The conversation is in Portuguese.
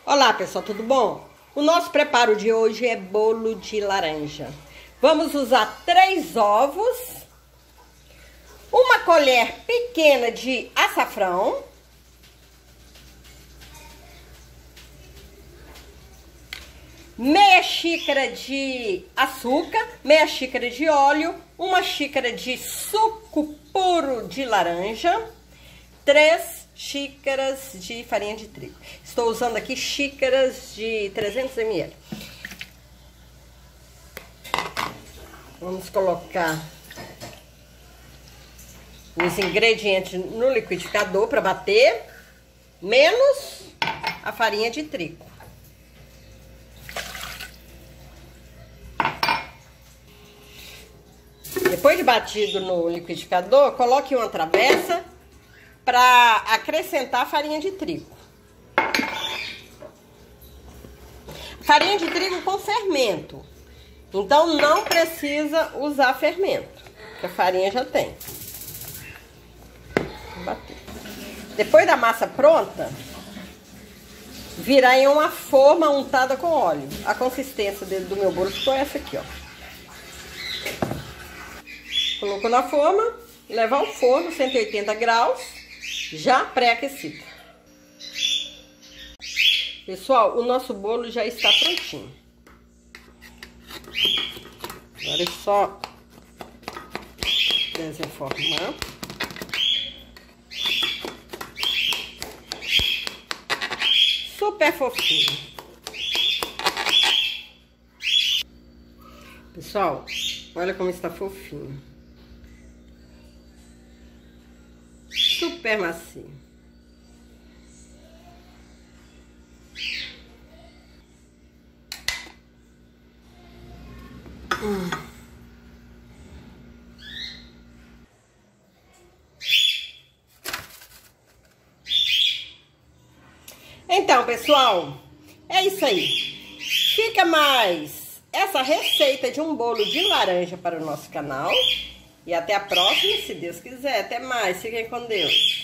Olá pessoal, tudo bom? O nosso preparo de hoje é bolo de laranja. Vamos usar 3 ovos, uma colher pequena de açafrão, meia xícara de açúcar, meia xícara de óleo, uma xícara de suco puro de laranja, 3 xícaras de farinha de trigo. Estou usando aqui xícaras de 300 ml. Vamos colocar os ingredientes no liquidificador para bater, menos a farinha de trigo. Depois de batido no liquidificador, coloque uma travessa para acrescentar a farinha de trigo. Farinha de trigo com fermento. Então não precisa usar fermento, que a farinha já tem. Vou bater. Depois da massa pronta, virar em uma forma untada com óleo. A consistência do meu bolo ficou essa aqui, ó. Colocou na forma, levar ao forno 180 graus, já pré-aquecido. Pessoal, o nosso bolo já está prontinho. Agora é só desenformar. Super fofinho. Pessoal, olha como está fofinho. Super macio. Então, pessoal, é isso aí. Fica mais essa receita de um bolo de laranja para o nosso canal. E até a próxima, se Deus quiser. Até mais. Fiquem com Deus.